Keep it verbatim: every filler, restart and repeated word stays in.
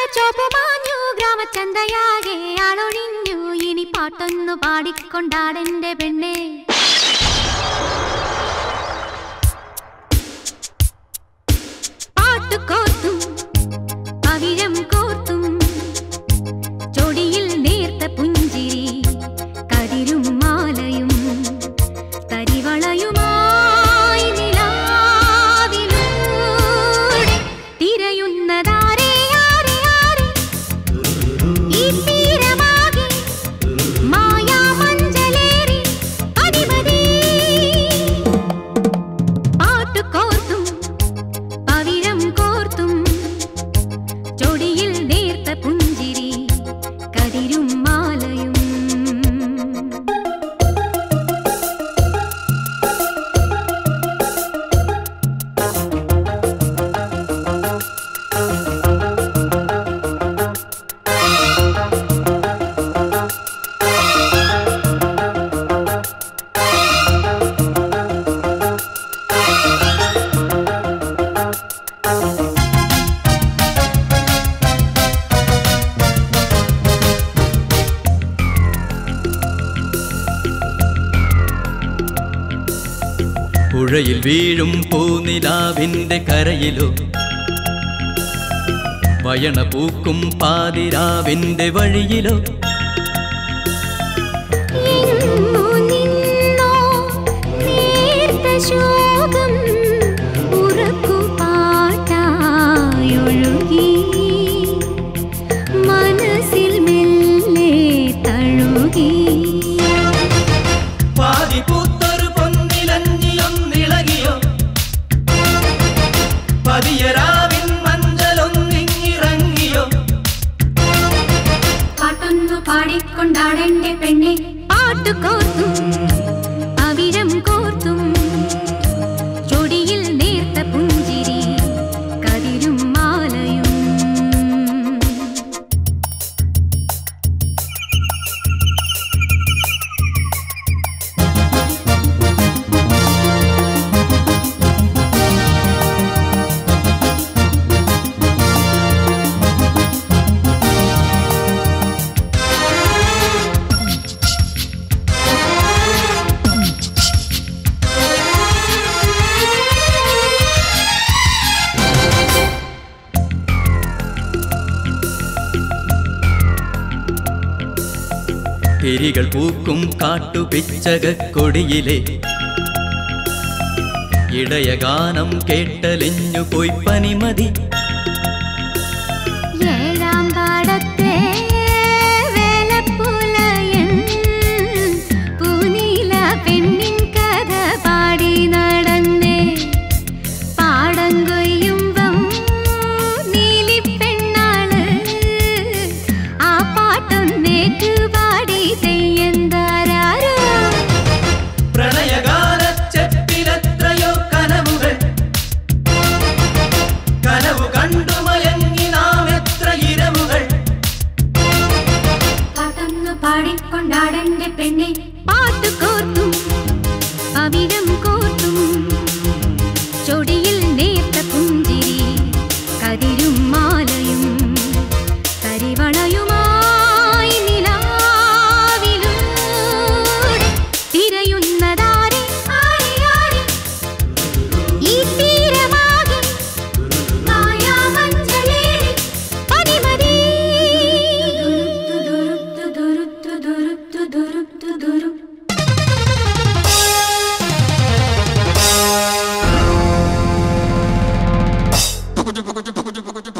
ചോപ്പുമാഞ്ഞു ഗ്രാമചന്തയാകെ ആളൊഴിഞ്ഞു ഇനി പാട്ടൊന്നു പാടിക്കൊണ്ടാടെന്റെ പെണ്ണെ പാട്ടുകോർത്തും പവിഴം കോർത്തും ചൊടിയിൽ നേർത്ത പുഞ്ചിരി കതിരും മാലയും തരിവളയുമായി നിലാവിലൂടെ തിരയുന്നതാരേ ആരേ ആരേ ഈ തീരമാകെ മായാമഞ്ചലേറി പതിമതി പാട്ടുകോർത്തും പവിഴം കോർത്തും ചൊടിയിൽ നേർത്ത പുഞ്ചിരി കതിരും മാലയും പുഴയിൽ വീഴും പൂനിലാവിന്റെ കരയിലോ വയണ പൂക്കും പാതിരാവിന്റെ വഴിയിലോ ശോകം ഉറക്കുപാട്ടായൊഴുകി മനസ്സിൽ മെല്ലെ തഴുകി പാതി പൂത്തൊരു പൊന്നിലഞ്ഞിയൊന്നിളകിയോ പതിയരാവിൻ മഞ്ചലൊന്നിങ്ങിറങ്ങിയോ പാട്ടൊന്നു പാടിക്കൊണ്ടാടെന്റെ പെണ്ണെ പാട്ടുകോർത്തും പവിഴം കോർത്തും ചൊടിയിൽ നേർത്ത പുഞ്ചിരി കതിരും മാലയും തിരികൾ പൂക്കും കാട്ടുപിച്ചകക്കൊടിയിലെ ഇടയഗാനം കേട്ടലിഞ്ഞു പോയി പനിമതി ഏഴാം പാടത്തെ വേലപ്പുലയൻ പൂനീല പെണ്ണിൻ കഥ പാടി നടന്നേ പാടം കൊയ്യുമ്പം നീലിപ്പെണ്ണാള് ആ പാട്ടൊന്നേറ്റു പാടി തെയ്യന്താരോ പ്രണയഗാനച്ചെപ്പിലെത്രയോ കനവുകൾ കനവു കണ്ടു മയങ്ങി നാം എത്ര ഇരവുകൾ പാട്ടൊന്നു പാടിക്കൊണ്ടാടന്റെ പെണ്ണെ പാട്ടുകോർത്തും പവിഴം കോർത്തും ചൊടിയിൽ നേർത്ത പുഞ്ചിരി കതിരും മാലയും തരിവളയുമായി നിലാവിലൂടെ തിരയുന്നതാരേ ആരേ ആരേ ഈ തീരമാകെ മായാമഞ്ചലേറി പതിമതി ദുരുത്തു ദുരുത്തു ദുരുത്തു ദുരുത്തു ദുരു